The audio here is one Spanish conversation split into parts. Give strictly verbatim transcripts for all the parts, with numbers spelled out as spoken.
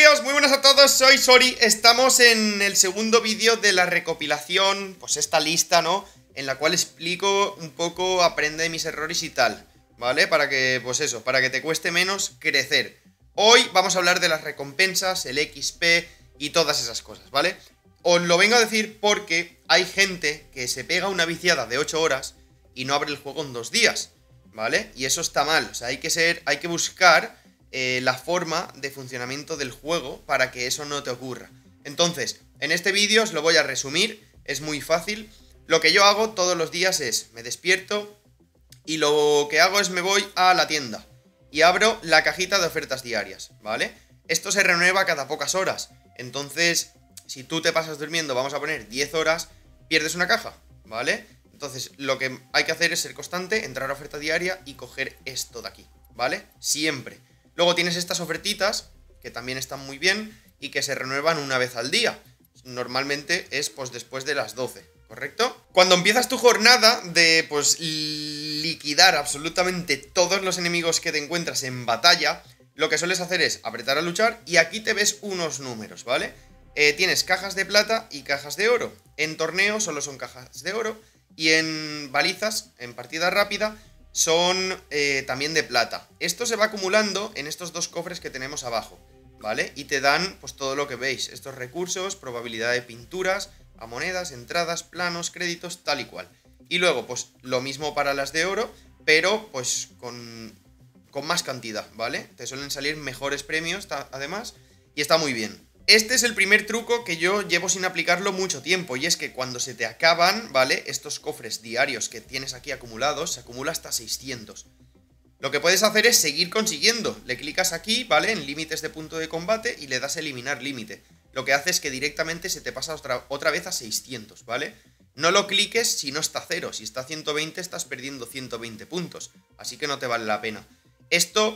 Bienvenidos, muy buenas a todos, soy Sori. Estamos en el segundo vídeo de la recopilación, pues esta lista, ¿no? En la cual explico un poco, aprende de mis errores y tal, ¿vale? Para que, pues eso, para que te cueste menos crecer. Hoy vamos a hablar de las recompensas, el equis pe y todas esas cosas, ¿vale? Os lo vengo a decir porque hay gente que se pega una viciada de ocho horas y no abre el juego en dos días, ¿vale? Y eso está mal, o sea, hay que ser, hay que buscar... Eh, la forma de funcionamiento del juego para que eso no te ocurra. Entonces, en este vídeo os lo voy a resumir, es muy fácil. Lo que yo hago todos los días es, me despierto y lo que hago es me voy a la tienda y abro la cajita de ofertas diarias, ¿vale? Esto se renueva cada pocas horas, entonces, si tú te pasas durmiendo, vamos a poner diez horas, pierdes una caja, ¿vale? Entonces, lo que hay que hacer es ser constante, entrar a oferta diaria y coger esto de aquí, ¿vale? Siempre. Luego tienes estas ofertitas, que también están muy bien y que se renuevan una vez al día. Normalmente es pues después de las doce, ¿correcto? Cuando empiezas tu jornada de pues liquidar absolutamente todos los enemigos que te encuentras en batalla, lo que sueles hacer es apretar a luchar y aquí te ves unos números, ¿vale? Eh, tienes cajas de plata y cajas de oro. En torneo solo son cajas de oro y en balizas, en partida rápida, son eh, también de plata. Esto se va acumulando en estos dos cofres que tenemos abajo, ¿vale? Y te dan pues todo lo que veis, estos recursos, probabilidad de pinturas, a monedas, entradas, planos, créditos, tal y cual. Y luego pues lo mismo para las de oro, pero pues con, con más cantidad, ¿vale? Te suelen salir mejores premios además y está muy bien. Este es el primer truco que yo llevo sin aplicarlo mucho tiempo, y es que cuando se te acaban, ¿vale? Estos cofres diarios que tienes aquí acumulados, se acumula hasta seiscientos. Lo que puedes hacer es seguir consiguiendo. Le clicas aquí, ¿vale? En límites de punto de combate y le das a eliminar límite. Lo que hace es que directamente se te pasa otra, otra vez a seiscientos, ¿vale? No lo cliques si no está a cero. Si está a ciento veinte estás perdiendo ciento veinte puntos. Así que no te vale la pena. Esto...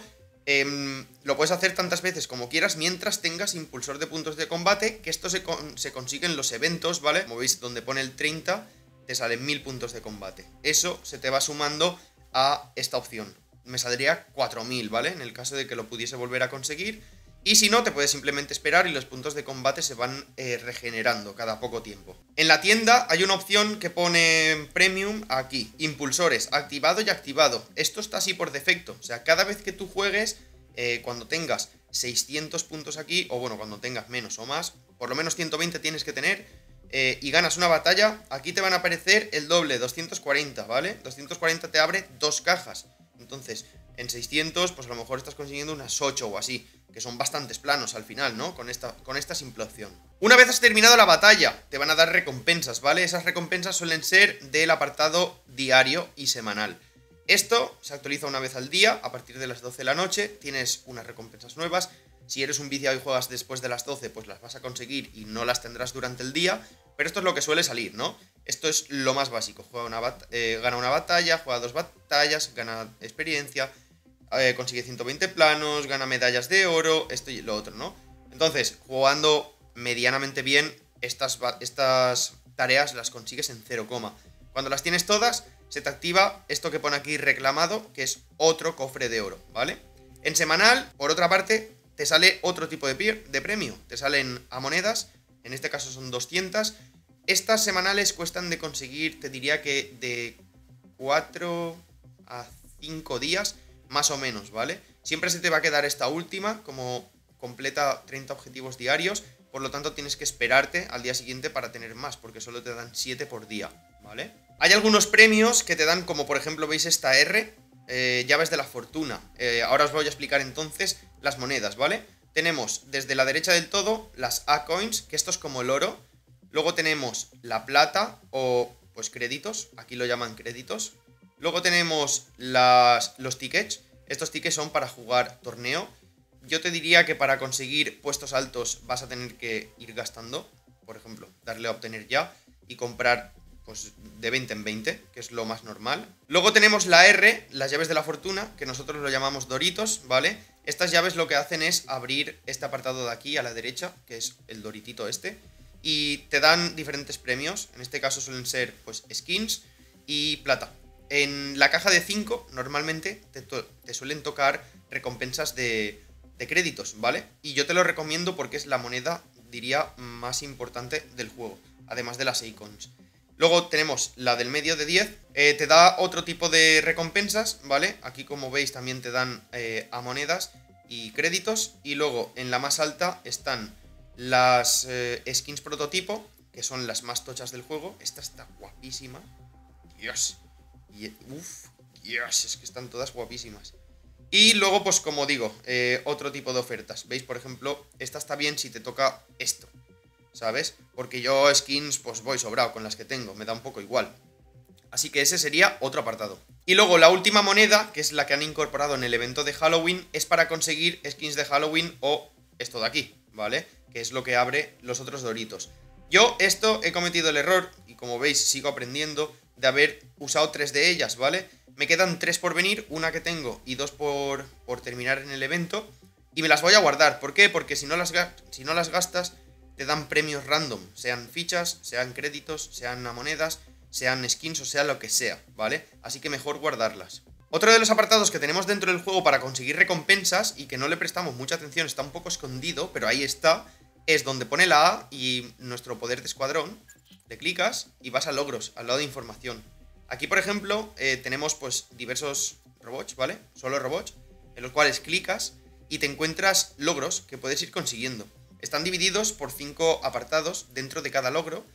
Eh, lo puedes hacer tantas veces como quieras mientras tengas impulsor de puntos de combate, que esto se, con, se consigue en los eventos, ¿vale? Como veis, donde pone el treinta, te salen mil puntos de combate. Eso se te va sumando a esta opción. Me saldría cuatro mil, ¿vale? En el caso de que lo pudiese volver a conseguir. Y si no, te puedes simplemente esperar y los puntos de combate se van eh, regenerando cada poco tiempo. En la tienda hay una opción que pone Premium aquí, impulsores, activado y activado. Esto está así por defecto, o sea, cada vez que tú juegues, eh, cuando tengas seiscientos puntos aquí, o bueno, cuando tengas menos o más, por lo menos ciento veinte tienes que tener, eh, y ganas una batalla, aquí te van a aparecer el doble, doscientos cuarenta, ¿vale? doscientos cuarenta te abre dos cajas, entonces... En seiscientos, pues a lo mejor estás consiguiendo unas ocho o así, que son bastantes planos al final, ¿no? Con esta, con esta simple opción. Una vez has terminado la batalla, te van a dar recompensas, ¿vale? Esas recompensas suelen ser del apartado diario y semanal. Esto se actualiza una vez al día, a partir de las doce de la noche, tienes unas recompensas nuevas. Si eres un viciado y juegas después de las doce, pues las vas a conseguir y no las tendrás durante el día, pero esto es lo que suele salir, ¿no? Esto es lo más básico, juega una bat- eh, gana una batalla, juega dos batallas, gana experiencia... Eh, consigue ciento veinte planos, gana medallas de oro, esto y lo otro, ¿no? Entonces, jugando medianamente bien, estas, estas tareas las consigues en cero, cuando las tienes todas, se te activa esto que pone aquí reclamado, que es otro cofre de oro, ¿vale? En semanal, por otra parte, te sale otro tipo de, de premio, te salen a monedas, en este caso son doscientas. Estas semanales cuestan de conseguir, te diría que de cuatro a cinco días, más o menos, ¿vale? Siempre se te va a quedar esta última, como completa treinta objetivos diarios, por lo tanto tienes que esperarte al día siguiente para tener más, porque solo te dan siete por día, ¿vale? Hay algunos premios que te dan, como por ejemplo, ¿veis esta R? Eh, llaves de la fortuna. Eh, ahora os voy a explicar entonces las monedas, ¿vale? Tenemos desde la derecha del todo las A-Coins, que esto es como el oro. Luego tenemos la plata o, pues, créditos, aquí lo llaman créditos. Luego tenemos las, los tickets. Estos tickets son para jugar torneo. Yo te diría que para conseguir puestos altos vas a tener que ir gastando. Por ejemplo, darle a obtener ya y comprar pues de veinte en veinte, que es lo más normal. Luego tenemos la R, las llaves de la fortuna, que nosotros lo llamamos doritos, ¿vale? Estas llaves lo que hacen es abrir este apartado de aquí a la derecha, que es el doritito este, y te dan diferentes premios. En este caso suelen ser pues skins y plata. En la caja de cinco normalmente te, te suelen tocar recompensas de de créditos, ¿vale? Y yo te lo recomiendo porque es la moneda, diría, más importante del juego, además de las icons. Luego tenemos la del medio de diez, eh, te da otro tipo de recompensas, ¿vale? Aquí como veis también te dan eh, a monedas y créditos. Y luego en la más alta están las eh, skins prototipo, que son las más tochas del juego. Esta está guapísima. Dios. Y, uf, Dios, es que están todas guapísimas. Y luego, pues como digo, eh, otro tipo de ofertas. ¿Veis? Por ejemplo, esta está bien si te toca esto, ¿sabes? Porque yo skins pues voy sobrado con las que tengo, me da un poco igual. Así que ese sería otro apartado. Y luego la última moneda, que es la que han incorporado en el evento de Halloween, es para conseguir skins de Halloween o esto de aquí, ¿vale? Que es lo que abre los otros Doritos. Yo esto he cometido el error, y como veis sigo aprendiendo, de haber usado tres de ellas, ¿vale? Me quedan tres por venir, una que tengo y dos por, por terminar en el evento. Y me las voy a guardar. ¿Por qué? Porque si no las, si no las gastas, te dan premios random, sean fichas, sean créditos, sean monedas, sean skins o sea lo que sea, ¿vale? Así que mejor guardarlas. Otro de los apartados que tenemos dentro del juego para conseguir recompensas y que no le prestamos mucha atención, está un poco escondido, pero ahí está, es donde pone la A y nuestro poder de escuadrón. Le clicas y vas a logros, al lado de información. Aquí, por ejemplo, eh, tenemos pues diversos robots, ¿vale? Solo robots, en los cuales clicas y te encuentras logros que puedes ir consiguiendo. Están divididos por cinco apartados dentro de cada logro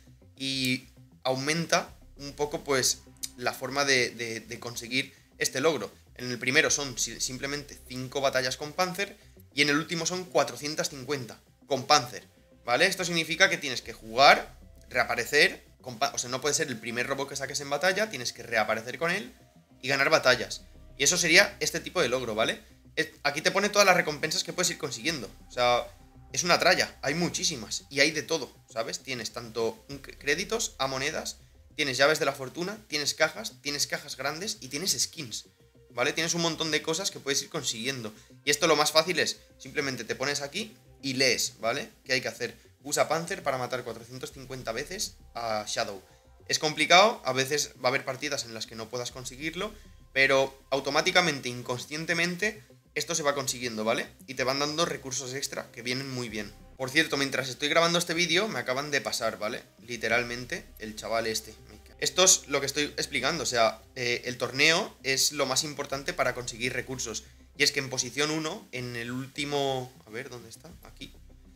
y aumenta un poco pues la forma de, de, de conseguir este logro. En el primero son simplemente cinco batallas con Panzer y en el último son cuatrocientas cincuenta con Panzer, ¿vale? Esto significa que tienes que jugar, reaparecer, con, o sea, no puede ser el primer robot que saques en batalla, tienes que reaparecer con él y ganar batallas. Y eso sería este tipo de logro, ¿vale? Aquí te pone todas las recompensas que puedes ir consiguiendo. O sea, es una tralla, hay muchísimas y hay de todo, ¿sabes? Tienes tanto créditos a monedas, tienes llaves de la fortuna, tienes cajas, tienes cajas grandes y tienes skins, ¿vale? Tienes un montón de cosas que puedes ir consiguiendo. Y esto lo más fácil es, simplemente te pones aquí y lees, ¿vale? ¿Qué hay que hacer? Usa Panzer para matar cuatrocientas cincuenta veces a Shadow. Es complicado, a veces va a haber partidas en las que no puedas conseguirlo, pero automáticamente, inconscientemente, esto se va consiguiendo, ¿vale? Y te van dando recursos extra que vienen muy bien. Por cierto, mientras estoy grabando este vídeo, me acaban de pasar, ¿vale? Literalmente, el chaval este. Esto es lo que estoy explicando, o sea, eh, el torneo es lo más importante para conseguir recursos. Y es que en posición uno, en el último... A ver, ¿dónde está? Aquí.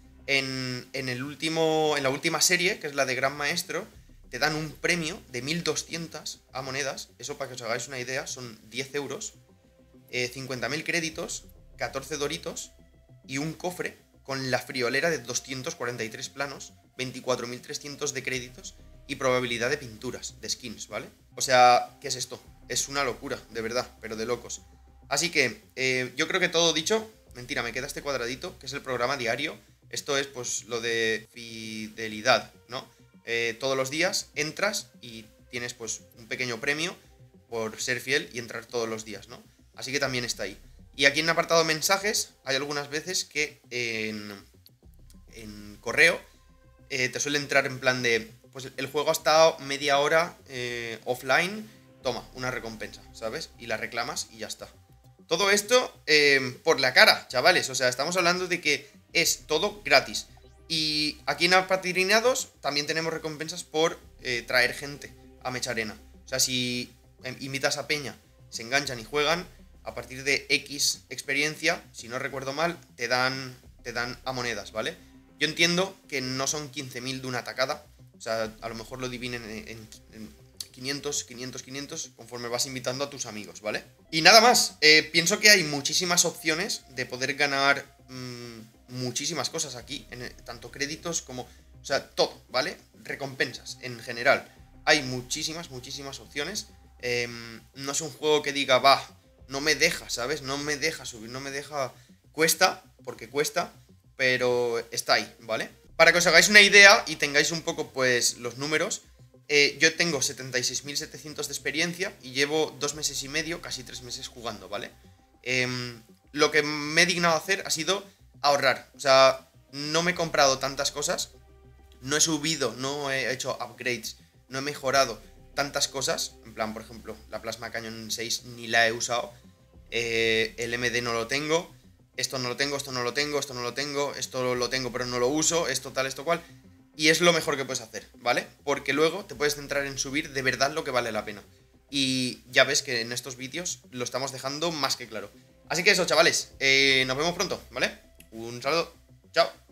En, en el último... En la última serie, que es la de Gran Maestro, te dan un premio de mil doscientas a monedas. Eso, para que os hagáis una idea, son diez euros. Eh, cincuenta mil créditos, catorce doritos y un cofre con la friolera de doscientos cuarenta y tres planos, veinticuatro mil trescientos de créditos y probabilidad de pinturas, de skins, ¿vale? O sea, ¿qué es esto? Es una locura, de verdad, pero de locos. Así que, eh, yo creo que todo dicho. Mentira, me queda este cuadradito, que es el programa diario. Esto es, pues, lo de fidelidad, ¿no? Eh, todos los días entras y tienes, pues, un pequeño premio por ser fiel y entrar todos los días, ¿no? Así que también está ahí. Y aquí en apartado mensajes hay algunas veces que en, en correo eh, te suele entrar en plan de, pues el juego ha estado media hora eh, offline, toma, una recompensa, ¿sabes? Y la reclamas y ya está. Todo esto eh, por la cara, chavales. O sea, estamos hablando de que es todo gratis. Y aquí en Apadrinados también tenemos recompensas por eh, traer gente a Mecharena. O sea, si eh, invitas a peña, se enganchan y juegan, a partir de X experiencia, si no recuerdo mal, te dan, te dan a monedas, ¿vale? Yo entiendo que no son quince mil de una tacada. O sea, a lo mejor lo dividen en, en, en quinientos, quinientos, quinientos, conforme vas invitando a tus amigos, ¿vale? Y nada más, eh, pienso que hay muchísimas opciones de poder ganar mmm, muchísimas cosas aquí, en, tanto créditos como... O sea, todo, ¿vale? Recompensas, en general. Hay muchísimas, muchísimas opciones. Eh, no es un juego que diga, va, no me deja, ¿sabes? No me deja subir, no me deja... Cuesta, porque cuesta, pero está ahí, ¿vale? Para que os hagáis una idea y tengáis un poco, pues, los números, eh, yo tengo setenta y seis mil setecientos de experiencia y llevo dos meses y medio, casi tres meses jugando, ¿vale? Eh, lo que me he dignado a hacer ha sido ahorrar. O sea, no me he comprado tantas cosas, no he subido, no he hecho upgrades, no he mejorado tantas cosas. En plan, por ejemplo, la Plasma Canyon seis ni la he usado, eh, el M D no lo tengo, esto no lo tengo, esto no lo tengo, esto no lo tengo, esto lo tengo pero no lo uso, esto tal, esto cual. Y es lo mejor que puedes hacer, ¿vale? Porque luego te puedes centrar en subir de verdad lo que vale la pena. Y ya ves que en estos vídeos lo estamos dejando más que claro. Así que eso, chavales, eh, nos vemos pronto, ¿vale? Un saludo, chao.